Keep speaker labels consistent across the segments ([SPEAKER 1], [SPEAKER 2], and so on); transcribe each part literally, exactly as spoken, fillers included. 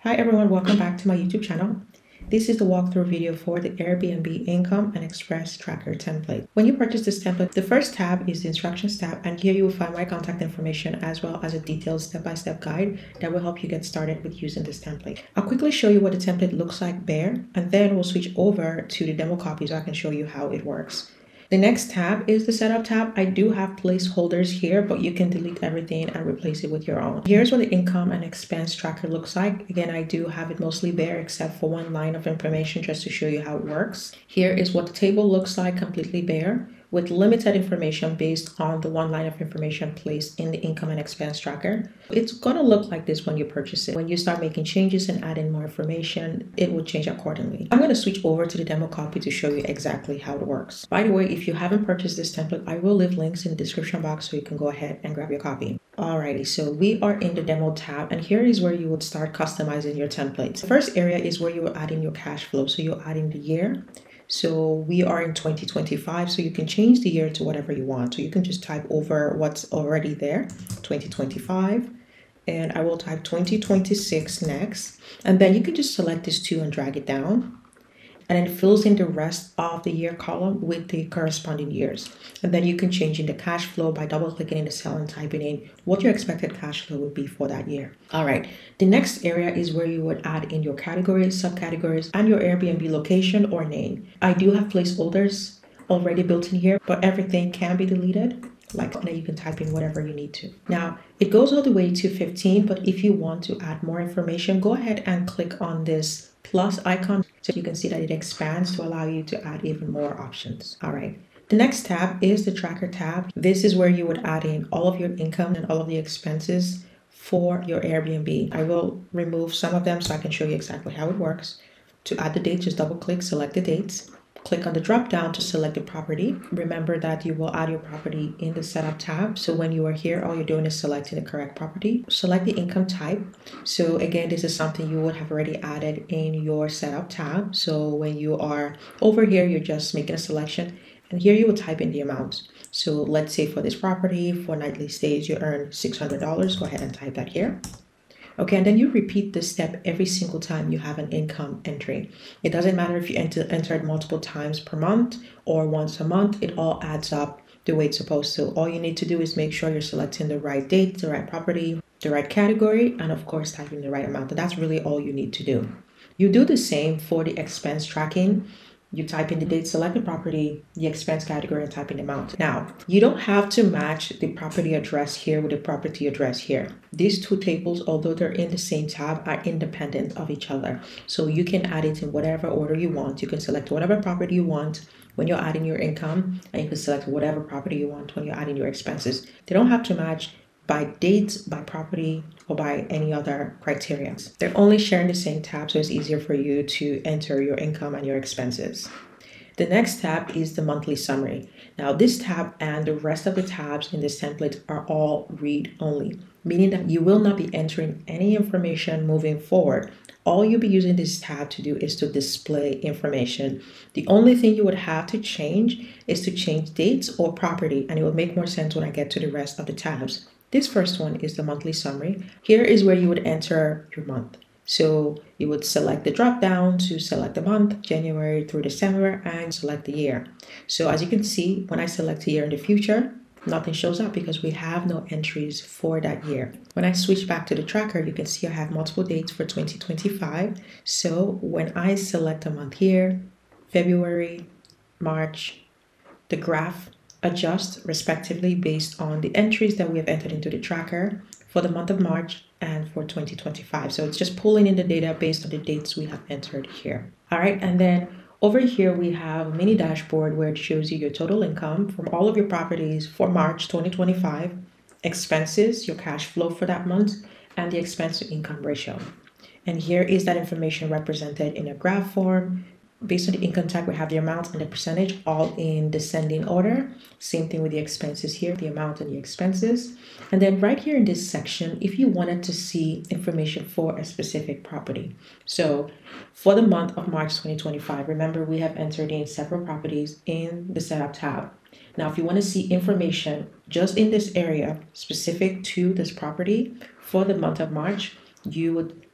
[SPEAKER 1] Hi everyone, welcome back to my YouTube channel. This is the walkthrough video for the Airbnb Income and Expense Tracker template. When you purchase this template, the first tab is the instructions tab, and here you will find my contact information as well as a detailed step-by-step guide that will help you get started with using this template. I'll quickly show you what the template looks like there, and then we'll switch over to the demo copy so I can show you how it works. The next tab is the setup tab. I do have placeholders here, but you can delete everything and replace it with your own. Here's what the income and expense tracker looks like. Again, I do have it mostly bare except for one line of information just to show you how it works. Here is what the table looks like, completely bare, with limited information based on the one line of information placed in the income and expense tracker. It's gonna look like this when you purchase it. When you start making changes and adding more information, it will change accordingly. I'm gonna switch over to the demo copy to show you exactly how it works. By the way, if you haven't purchased this template, I will leave links in the description box so you can go ahead and grab your copy. Alrighty, so we are in the demo tab, and here is where you would start customizing your templates. The first area is where you will add in your cash flow. So you'll add in the year. So we are in twenty twenty-five, so you can change the year to whatever you want. So you can just type over what's already there, twenty twenty-five, and I will type twenty twenty-six next. And then you can just select this two and drag it down. And then it fills in the rest of the year column with the corresponding years. And then you can change in the cash flow by double clicking in the cell and typing in what your expected cash flow would be for that year. All right, the next area is where you would add in your categories, subcategories, and your Airbnb location or name. I do have placeholders already built in here, but everything can be deleted. Like now you can type in whatever you need to. Now it goes all the way to fifteen, but if you want to add more information, go ahead and click on this plus icon so you can see that it expands to allow you to add even more options. All right. The next tab is the tracker tab. This is where you would add in all of your income and all of the expenses for your Airbnb. I will remove some of them so I can show you exactly how it works. To add the date, just double click, select the dates. Click on the drop down to select the property. Remember that you will add your property in the setup tab. So when you are here, all you're doing is selecting the correct property. Select the income type. So again, this is something you would have already added in your setup tab. So when you are over here, you're just making a selection. And here you will type in the amount. So let's say for this property, for nightly stays, you earn six hundred dollars. Go ahead and type that here. Okay, and then you repeat this step every single time you have an income entry. It doesn't matter if you enter, enter it multiple times per month or once a month, it all adds up the way it's supposed to. All you need to do is make sure you're selecting the right date, the right property, the right category, and of course, typing the right amount. And that's really all you need to do. You do the same for the expense tracking. You type in the date, select the property, the expense category, and type in the amount. Now, you don't have to match the property address here with the property address here. These two tables, although they're in the same tab, are independent of each other. So you can add it in whatever order you want. You can select whatever property you want when you're adding your income, and you can select whatever property you want when you're adding your expenses. They don't have to match by date, by property, or by any other criteria. They're only sharing the same tab, so it's easier for you to enter your income and your expenses. The next tab is the monthly summary. Now this tab and the rest of the tabs in this template are all read only, meaning that you will not be entering any information moving forward. All you'll be using this tab to do is to display information. The only thing you would have to change is to change dates or property, and it will make more sense when I get to the rest of the tabs. This first one is the monthly summary. Here is where you would enter your month. So you would select the drop down to select the month, January through December, and select the year. So as you can see, when I select a year in the future, nothing shows up because we have no entries for that year. When I switch back to the tracker, you can see I have multiple dates for twenty twenty-five. So when I select a month here, February, March, the graph adjust respectively based on the entries that we have entered into the tracker for the month of March and for twenty twenty-five. So it's just pulling in the data based on the dates we have entered here. All right, and then over here we have a mini dashboard where it shows you your total income from all of your properties for March twenty twenty-five, expenses, your cash flow for that month, and the expense to income ratio. And here is that information represented in a graph form. Based on the income type, we have the amount and the percentage all in descending order. Same thing with the expenses here, the amount and the expenses. And then right here in this section, if you wanted to see information for a specific property. So for the month of March twenty twenty-five, remember we have entered in several properties in the setup tab. Now, if you want to see information just in this area specific to this property for the month of March, you would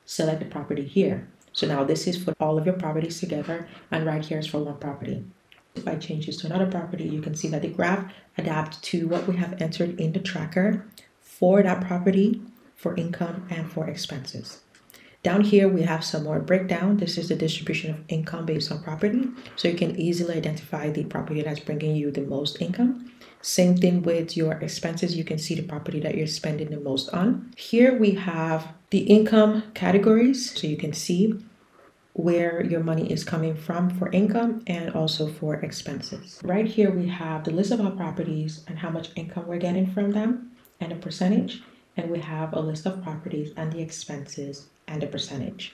[SPEAKER 1] select the property here. So now this is for all of your properties together, and right here is for one property. If I change this to another property, you can see that the graph adapts to what we have entered in the tracker for that property, for income and for expenses. Down here, we have some more breakdown. This is the distribution of income based on property. So you can easily identify the property that's bringing you the most income. Same thing with your expenses. You can see the property that you're spending the most on. Here we have the income categories. So you can see where your money is coming from for income and also for expenses. Right here, we have the list of our properties and how much income we're getting from them and a percentage. And we have a list of properties and the expenses and a percentage.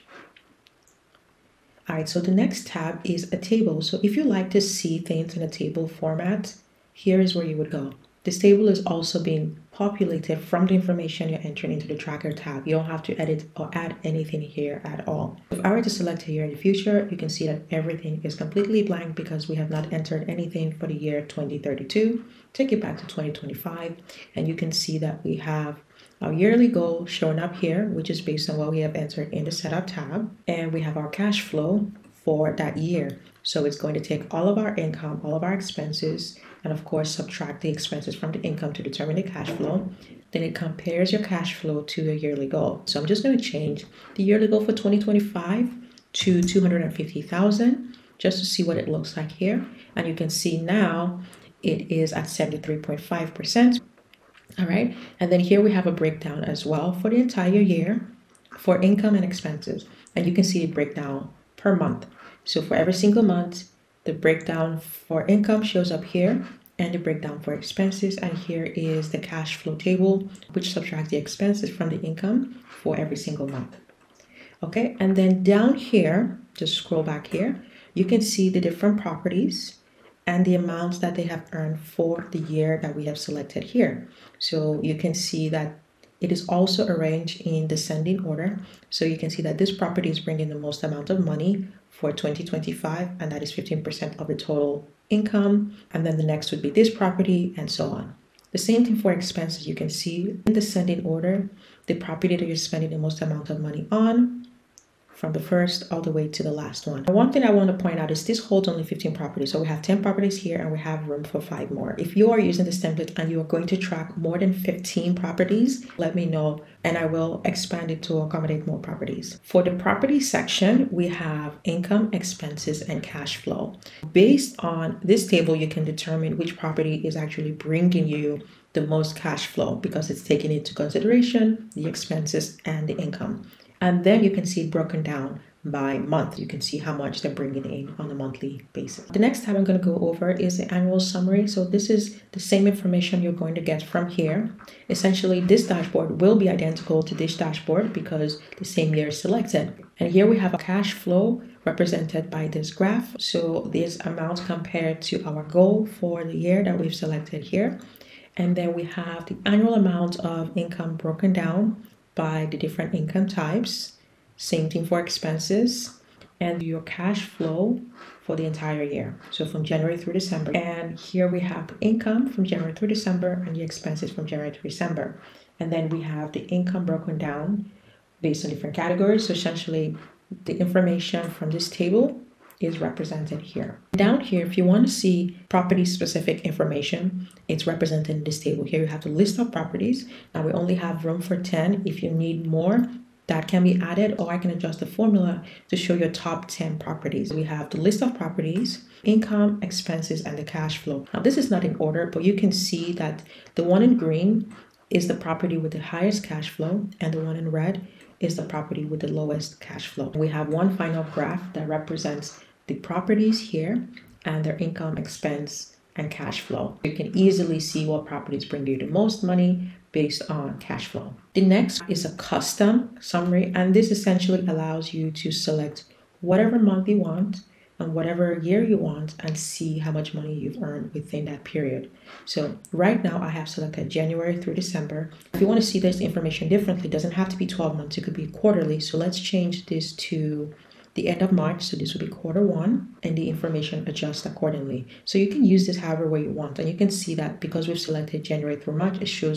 [SPEAKER 1] All right, so the next tab is a table. So if you like to see things in a table format, here is where you would go. This table is also being populated from the information you're entering into the tracker tab. You don't have to edit or add anything here at all. If I were to select here in the future, you can see that everything is completely blank because we have not entered anything for the year twenty thirty-two. Take it back to twenty twenty-five, and you can see that we have our yearly goal showing up here, which is based on what we have entered in the setup tab. And we have our cash flow for that year. So it's going to take all of our income, all of our expenses, and of course, subtract the expenses from the income to determine the cash flow. Then it compares your cash flow to your yearly goal. So I'm just going to change the yearly goal for twenty twenty-five to two hundred fifty thousand just to see what it looks like here. And you can see now it is at seventy-three point five percent. All right, and then here we have a breakdown as well for the entire year for income and expenses, and you can see it breakdown per month. So for every single month, the breakdown for income shows up here and the breakdown for expenses, and here is the cash flow table, which subtracts the expenses from the income for every single month. Okay, and then down here, just scroll back here, you can see the different properties and the amounts that they have earned for the year that we have selected here. So you can see that it is also arranged in descending order. So you can see that this property is bringing the most amount of money for twenty twenty-five, and that is fifteen percent of the total income. And then the next would be this property, and so on. The same thing for expenses. You can see in descending order, the property that you're spending the most amount of money on, from the first all the way to the last one. One thing I want to point out is this holds only fifteen properties. So we have ten properties here and we have room for five more. If you are using this template and you are going to track more than fifteen properties, let me know and I will expand it to accommodate more properties. For the property section, we have income, expenses, and cash flow. Based on this table, you can determine which property is actually bringing you the most cash flow because it's taking into consideration the expenses and the income. And then you can see it broken down by month. You can see how much they're bringing in on a monthly basis. The next tab I'm going to go over is the annual summary. So this is the same information you're going to get from here. Essentially, this dashboard will be identical to this dashboard because the same year is selected. And here we have a cash flow represented by this graph. So this amount compared to our goal for the year that we've selected here. And then we have the annual amount of income broken down by the different income types. Same thing for expenses, and your cash flow for the entire year. So from January through December. And here we have the income from January through December and the expenses from January through December. And then we have the income broken down based on different categories. So essentially the information from this table is represented here. Down here, if you want to see property specific information, it's represented in this table. Here you have the list of properties. Now we only have room for ten. If you need more, that can be added, or I can adjust the formula to show your top ten properties. We have the list of properties, income, expenses, and the cash flow. Now this is not in order, but you can see that the one in green is the property with the highest cash flow, and the one in red is the property with the lowest cash flow. We have one final graph that represents the properties here and their income, expense, and cash flow. You can easily see what properties bring you the most money based on cash flow. The next is a custom summary, and this essentially allows you to select whatever month you want and whatever year you want and see how much money you've earned within that period. So right now I have selected January through December. If you want to see this information differently, it doesn't have to be twelve months, it could be quarterly. So let's change this to the end of March, so this will be quarter one, and the information adjusts accordingly. So you can use this however way you want, and you can see that because we've selected January through March, it shows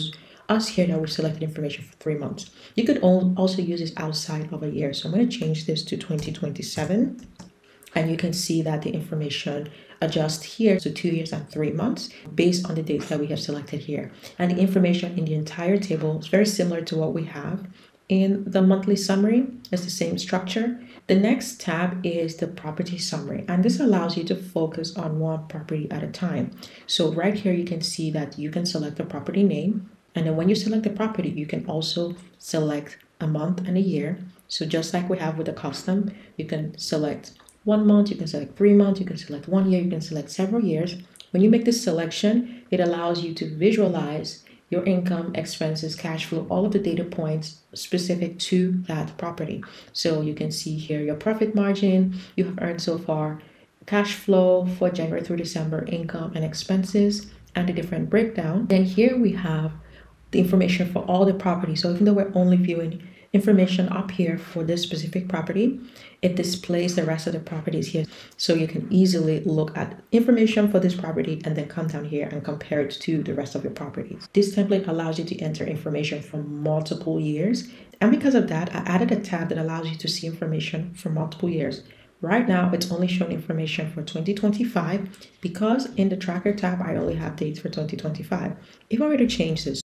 [SPEAKER 1] us here that we selected information for three months. You could also use this outside of a year. So I'm going to change this to twenty twenty-seven. And you can see that the information adjusts here to two years and three months based on the dates that we have selected here. And the information in the entire table is very similar to what we have in the monthly summary. It's the same structure. The next tab is the property summary, and this allows you to focus on one property at a time. So right here, you can see that you can select the property name. And then when you select the property, you can also select a month and a year. So just like we have with the custom, you can select one month, you can select three months, you can select one year, you can select several years. When you make this selection, it allows you to visualize your income, expenses, cash flow, all of the data points specific to that property. So you can see here your profit margin you have earned so far, cash flow for January through December, income and expenses, and the different breakdown. Then here we have the information for all the properties. So even though we're only viewing information up here for this specific property, it displays the rest of the properties here. So you can easily look at information for this property and then come down here and compare it to the rest of your properties. This template allows you to enter information from multiple years. And because of that, I added a tab that allows you to see information for multiple years. Right now, it's only showing information for twenty twenty-five because in the tracker tab, I only have dates for twenty twenty-five. If I were to change this,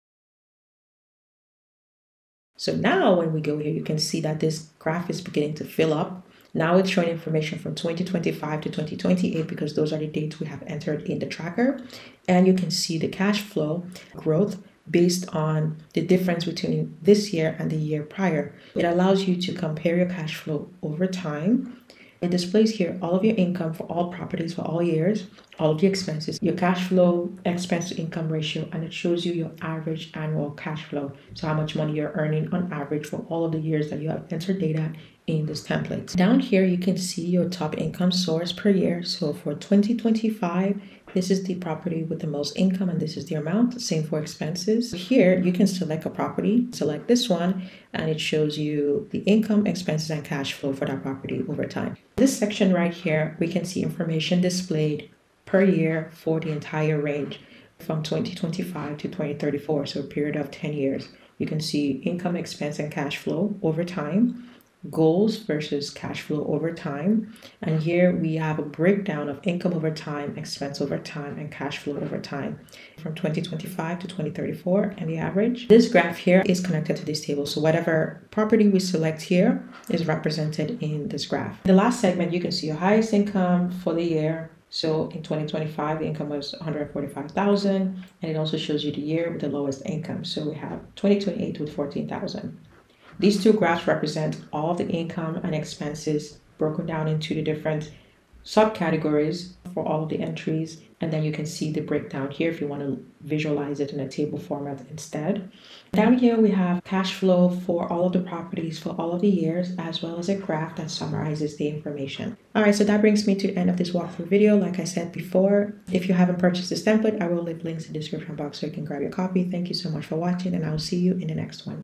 [SPEAKER 1] so now when we go here, you can see that this graph is beginning to fill up. Now it's showing information from twenty twenty-five to twenty twenty-eight because those are the dates we have entered in the tracker. And you can see the cash flow growth based on the difference between this year and the year prior. It allows you to compare your cash flow over time. It displays here all of your income for all properties for all years, all of the expenses, your cash flow expense to income ratio, and it shows you your average annual cash flow. So how much money you're earning on average for all of the years that you have entered data in this template. Down here, you can see your top income source per year. So for twenty twenty-five, this is the property with the most income and this is the amount. Same for expenses. Here, you can select a property, select this one, and it shows you the income, expenses, and cash flow for that property over time. This section right here, we can see information displayed per year for the entire range from twenty twenty-five to twenty thirty-four, so a period of ten years. You can see income, expense, and cash flow over time, goals versus cash flow over time. And here we have a breakdown of income over time, expense over time, and cash flow over time from twenty twenty-five to twenty thirty-four and the average. This graph here is connected to this table. So whatever property we select here is represented in this graph. The last segment, you can see your highest income for the year. So in twenty twenty-five, the income was one hundred forty-five thousand, and it also shows you the year with the lowest income. So we have twenty twenty-eight with fourteen thousand. These two graphs represent all of the income and expenses broken down into the different subcategories for all of the entries. And then you can see the breakdown here if you want to visualize it in a table format instead. Down here, we have cash flow for all of the properties for all of the years, as well as a graph that summarizes the information. All right, so that brings me to the end of this walkthrough video. Like I said before, if you haven't purchased this template, I will leave links in the description box so you can grab your copy. Thank you so much for watching, and I will see you in the next one.